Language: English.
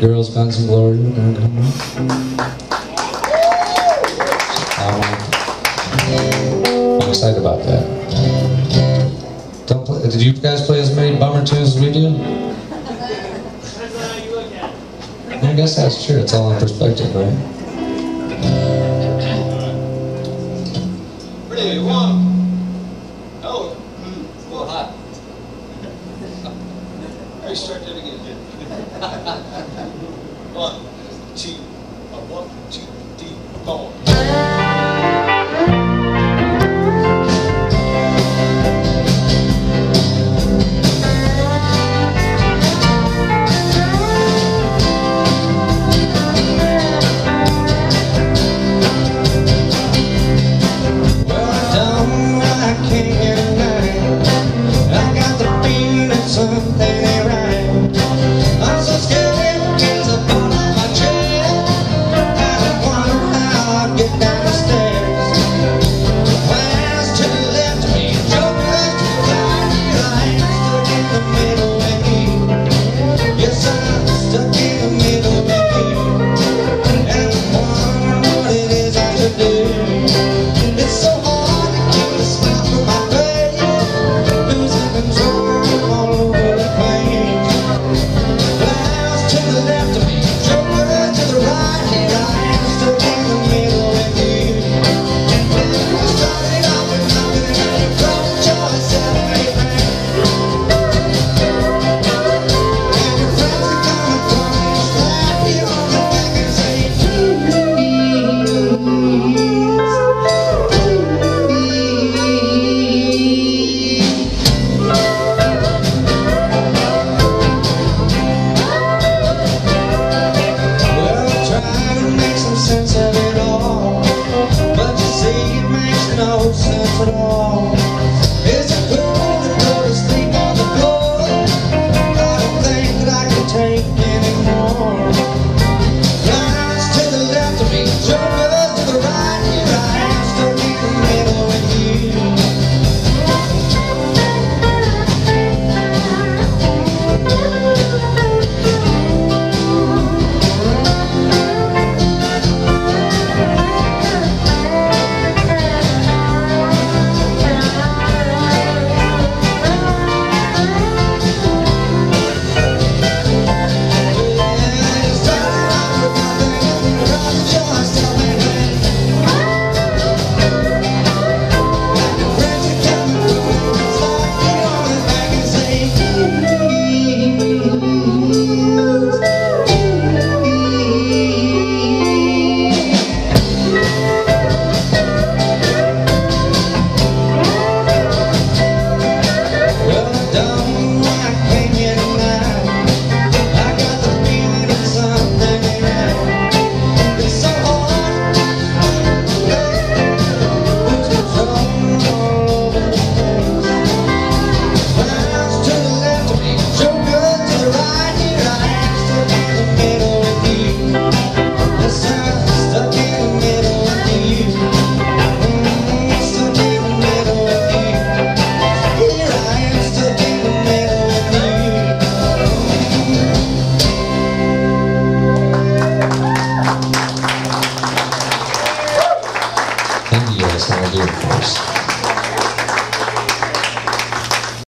Girls, Guns, and Glory. I'm excited about that. Don't play, did you guys play as many bummer tunes as we do? I guess that's true. It's all in perspective, right? Ready, one. Oh, it's a little hot. Let's start that again. 1, 2, 1, 2, 3, 4.